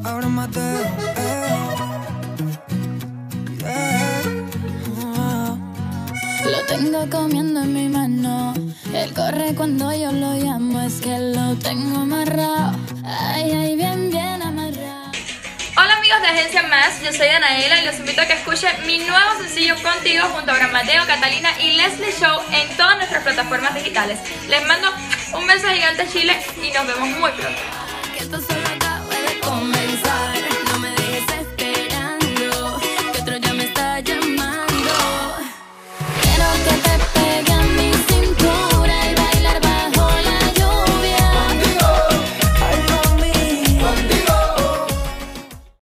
ahora Mateo, Lo tengo comiendo en mi mano. Él corre cuando yo lo llamo. Es que lo tengo amarrado. Ay, ay, bien, bien amarrado. Hola amigos de Agencia Más, yo soy Danaela y los invito a que escuchen mi nuevo sencillo Contigo junto a Abraham Mateo, Catalina y Leslie Show en todas nuestras plataformas digitales. Les mando un beso gigante a Chile y nos vemos muy pronto. Que esto solo acaba de comenzar.